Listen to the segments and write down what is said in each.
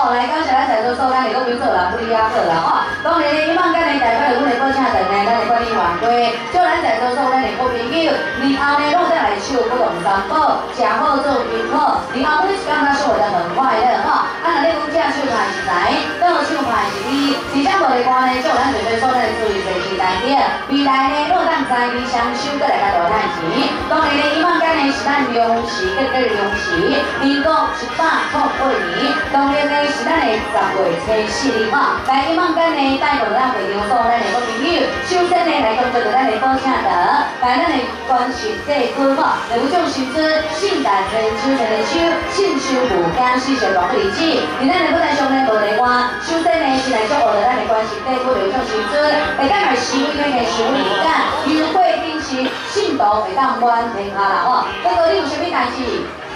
吼，来感谢咱在座所有咱的各位做人不离啊好啦吼。当然咧，希望咱的代表阮的保请长呢，咱的管理员会，叫咱在座所有咱的好朋友，然后呢，拢再来手不动三宝，食好做品好，然后每一天他生活得很快乐吼。啊，若你讲正手牌是财，倒手牌是利，是啥无的话呢，叫咱在座所有咱的注意随时内底，未来呢，若当财利双收，搁来甲大赚钱。当然咧，希望咱呢是咱用时，搁用时，民国108年，当然呢是咱的10月初4日吼。来，希望咱呢带动咱会场所有咱的好朋友，首先呢来感谢咱的保请长，来咱的关系地区吼，有种新子性感成秋的秋，信修补干四小大不离子。而咱的舞台上呢无例外，首先呢是来祝贺咱的关系地区有种新子，会当来收尾呢收尾感，优惠定时，信徒会当满天下啦吼。哥哥，你有啥物代志？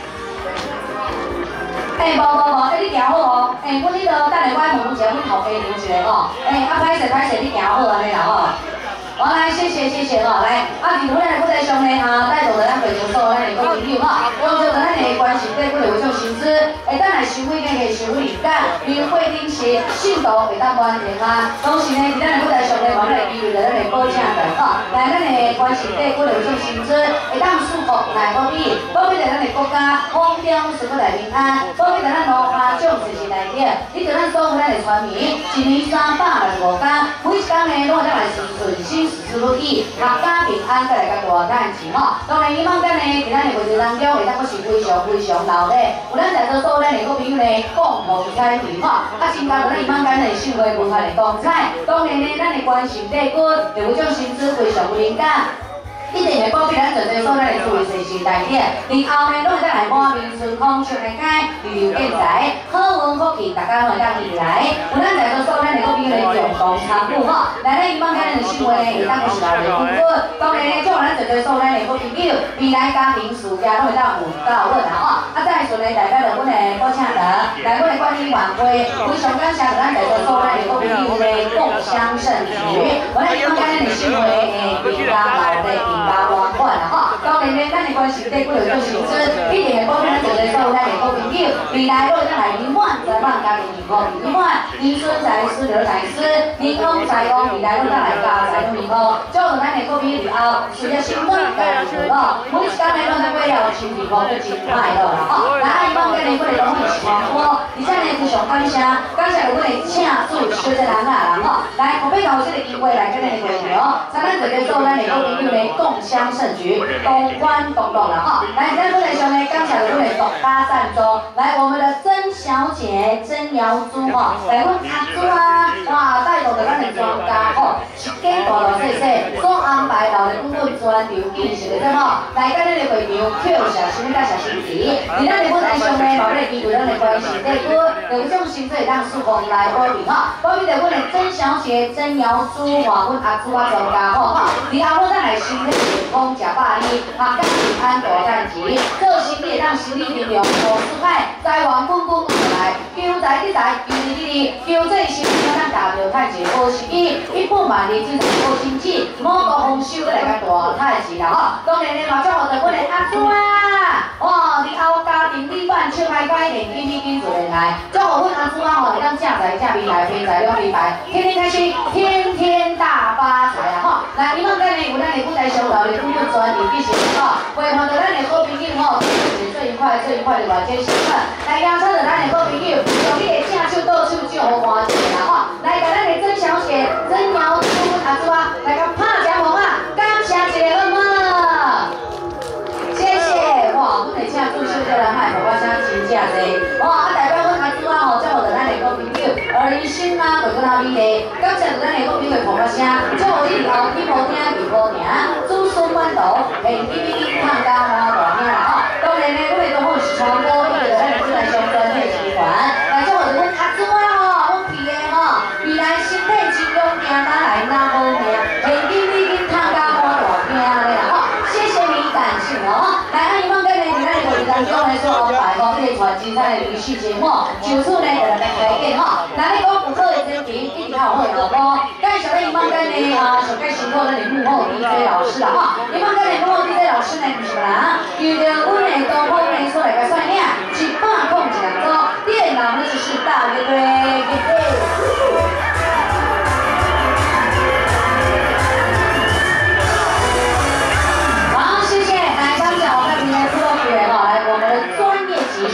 无，你行好无？阮迄落等下我问一下阮头家留一下吼。歹势，你行好安尼啦吼。好，来，谢谢吼，来，伫阮的舞台上呢，带动着咱会场所有咱的好朋友吼，用着咱的关系地区有种新子，会当来收尾个收尾感，优惠定时，信徒会当满天下。同时呢，伫咱的舞台上呢，我们来依着咱的保请长吼，来咱的关系地区有种新子，会当祝福来保庇着咱的国家风调水不来平安，保庇着咱农下种时时内底，你着咱所有咱的村民，一年365天，每一天呢，拢会当来顺心。事如意，阖家平安，再来甲大赚钱吼。当然，希望咱呢，伫咱的会场当中，会当阁是非常热烈，有咱在座所有咱的好朋友呢，共同参与吼。增加咱希望咱的生活文化的光彩。当然呢，咱的关心地区，就有种心思非常有灵感。一定会保庇咱在座所有咱的注意随时内底，然后呢，拢会当来满面春风笑开开，旅游建材，好运福气，大家拢会当起来。有咱在座所有咱的好朋友呢，共同参与吼，来咱希望咱的生活呢，会当是老的稳稳。当然呢，祝咱在座所有咱的好朋友，未来家庭事业拢会当有到稳啦吼。再顺利代表着阮的保请长，来阮的管理员会，非常感谢咱在座所有咱的好朋友呢，共襄盛举。我咱希望咱的生活会平安老的。圆满啦吼，当然呢，咱的关系地区有种新子，一定会保证咱在座所有咱的好朋友，未来都会当来圆满，在望家庭幸福圆满，子孙财师留财师，年丰财旺，未来都当来家财拢幸福。祝福咱的好朋友以后事业兴旺，家庭乐，每一天呢拢在过了真幸福，真快乐啦吼。来，希望今年我哋拢会是传播，而且呢非常感谢我哋请主小姐人啦吼，来后壁有这个机会来跟咱的会场，参咱在座所有咱的好朋友呢共襄盛举，同欢同乐啦吼！来，咱舞台上呢，感谢阮的独家赞助，来我们的曾小姐曾瑶珠吼，来阮阿珠啊，哇，带动着咱的专家吼，一家大大细细所安排到的本专场进行的吼，来咱的会场扣下什么甲小心机，而咱的舞台上呢，嘛要基于咱的关系地区，有种新做让曙光来保庇吼，保庇着阮的曾小姐曾瑶珠，哇，阮阿珠啊专家吼吼，然后咱来身体健康食饱哩，阖家平安大赚钱，做生意让实力平量无失败，财源滚滚过来，求财得财，求利得利，求做生意咱大着赚钱好生意，一步万里进财好经济，五谷丰收搁来甲大赚钱啦吼！当然咧嘛，祝福着阮的阿珠啊，哇，以后家庭美满，笑开开，现金美金自然来，祝福阮阿珠啊吼，会当正财正未来，偏财两明白，天天开心，天天大发财啊吼！来，希望咱呢有咱的舞台上头的本专场进行吼，陪伴着咱的好朋友吼，最愉快的外景时刻，来邀请着咱的好朋友，用你的正手倒手祝福欢喜啦吼，来甲咱的曾小姐、曾瑶珠、阿珠啊，来甲拍掌红啊，感谢一个好吗？谢谢，哇，阮的正主小姐人海，爸爸声真正济，哇，代表阮阿珠啊吼，祝福着咱的好朋友，儿女心啊，会更加美丽，感谢着咱的好朋友的爸爸声，祝福你以后天无听，地无听，子孙满堂，现金美金赚家好大听啦吼。当然呢，我们都好是传播伊个咱的舞台上专业集团，来祝福着阮阿珠啊吼，阮皮的吼，未来身体健康，行哪来哪好命，现金美金赚家好大听咧啦吼。谢谢你，感谢哦。来，希望今日咱的会当中呢所安排吼，这个全精彩的游戏节目，就此呢就来开演吼。那你讲有好的前提，一定要有好的后果。介绍咱希望今日上介辛苦咱的幕后 DJ 老师啦吼。希望今日幕后 DJ 老师呢不是人，遇到阮的东方呢所来个算命，100控制2周，电脑呢就是大约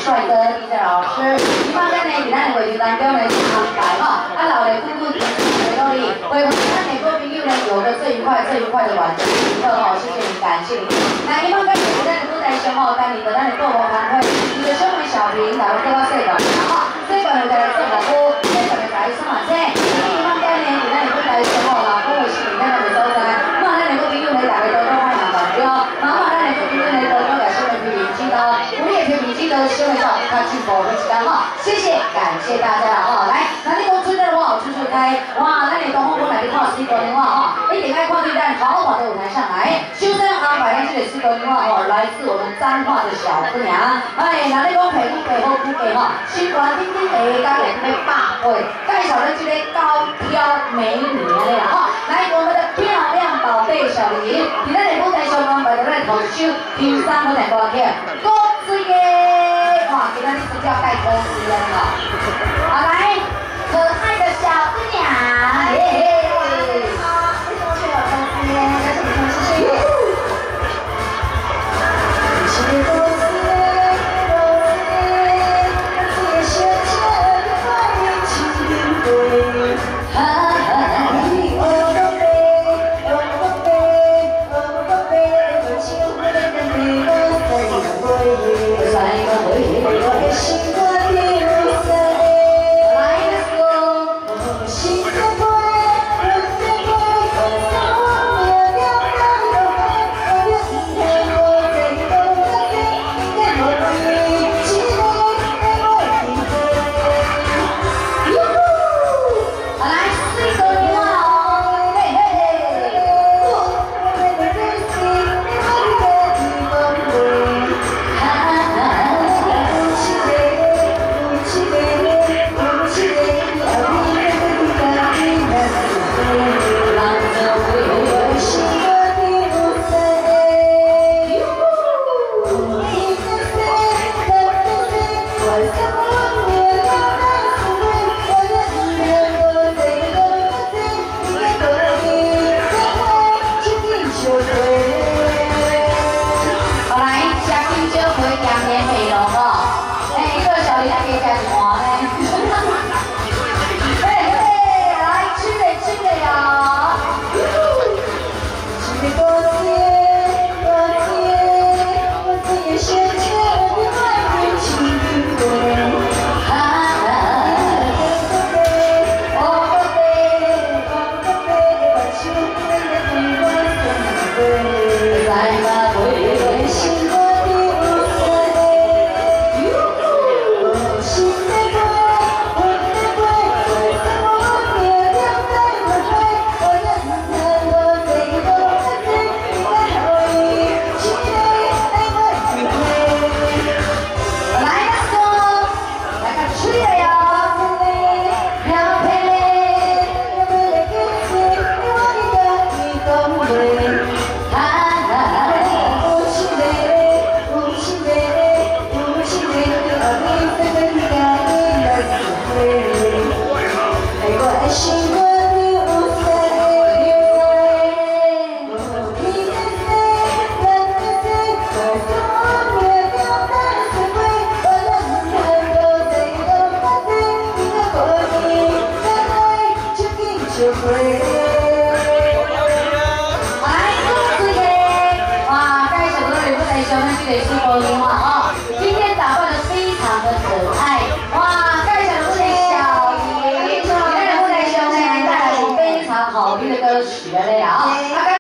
帅哥 DJ 老师，希望咱呢伫咱的会场当中呢安排吼，老的滚滚甜甜的努力，为咱的各朋友呢有个最愉快的晚上时刻吼，谢谢你，感谢你。那希望咱在咱的舞台上吼，带领着咱的各国团队，你的小妹小平，大家各个细个吼，最关有在做服务，最特别在送马车，希望咱呢伫咱的舞台上吼，老各位是咱的所在，望咱的各朋友呢大家多多欢迎大家，望咱的各朋友呢多多来收看评评记得，有你的评评记得收看到较进步的时间吼，谢谢，感谢大家啦吼，来，那你讲出来的话，处处开，哇，咱的东方本来就看四个电话吼，一点开看对咱豪华的舞台上来，修正安排咱这个四个电话吼，来自我们彰化的小姑娘，哎，那你讲皮肤皮好肤白吼，身段顶顶地，甲人要百岁，介绍咱这个高挑美女安尼啦吼，来我们的漂亮宝贝小玲，伫咱的舞台上安排咱的头一首第三个台歌曲，高水的，哇，给咱的主角盖高水了吼，好来，可爱的小姑娘，耶嘿。今天打扮的非常的可